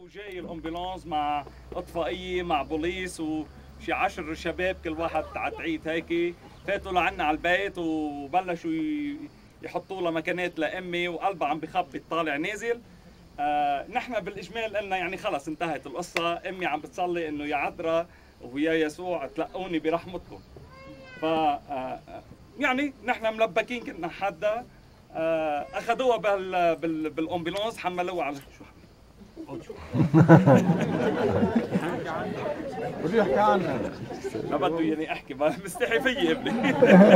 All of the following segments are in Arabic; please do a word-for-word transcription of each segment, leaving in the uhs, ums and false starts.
وجاي الامبولانس مع اطفائيه مع بوليس وشي عشر شباب كل واحد تعتعيد هيك، فاتوا لعنا على البيت وبلشوا يحطوا لها مكانات لامي وقلبها عم بخبط طالع نازل. آه نحن بالاجمال قلنا يعني خلص انتهت القصه، امي عم بتصلي انه يا عذراء ويا يسوع تلقوني برحمتكم. ف آه يعني نحن ملبكين كنا حدا، آه اخذوها بال بال بالامبولانس حملوها على شو بده يحكي عنها. ما بده يعني احكي، ما مستحي فيي ابني.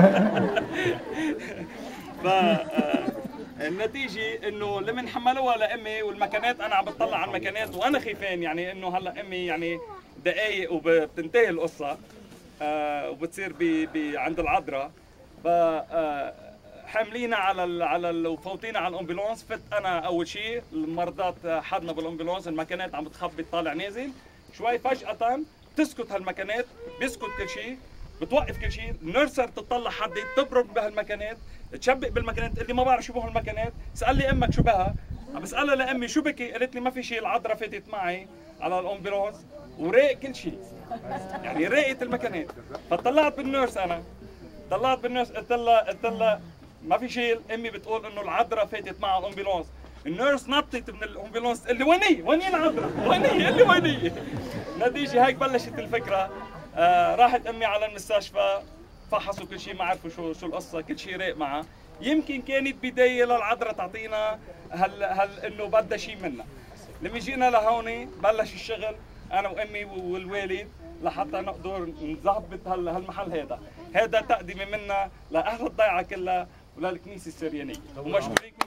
ف النتيجه انه لمن حملوها لامي والمكانات انا عم بطلع على المكانات وانا خيفان يعني انه هلا امي يعني دقائق وبتنتهي القصه آه وبتصير ب عند العذراء. ف حاملينا على ال على ال وفوتينا على الامبولانس. فت انا اول شيء المرضات حدنا بالامبولانس، المكانات عم بتخبط طالع نازل شوي، فجاه بتسكت هالمكانات، بيسكت كل شيء، بتوقف كل شيء. النيرسر تطلع حدي تبرك بهالمكانات، تشبك بالمكانات، تقول لي ما بعرف شو بهم هالمكانات. سأل لي امك شو بها، عم بسالها لامي شو بكي، قالت لي ما في شيء، العذراء فاتت معي على الامبولانس وراق كل شيء، يعني راقت المكانات. فطلعت بالنيرس، انا طلعت بالنيرس قلت لها قلت لها ما في شيء، امي بتقول انه العذراء فاتت معها الامبولانس. النيرس نطت من الامبولانس تقول لي ويني ويني العذراء ويني، قال لي ويني. نتيجه هيك بلشت الفكره. آه راحت امي على المستشفى، فحصوا كل شيء، ما عرفوا شو شو القصه، كل شيء راق معها. يمكن كانت بدايه للعذراء تعطينا هل هل انه بدها شيء منا. لما جينا لهون بلش الشغل انا وامي والوالد لحتى نقدر نظبط هالمحل هذا. هذا تقدمه منا لاهل الضيعه كلها وللكنيسه السريانيه، ومشكورين.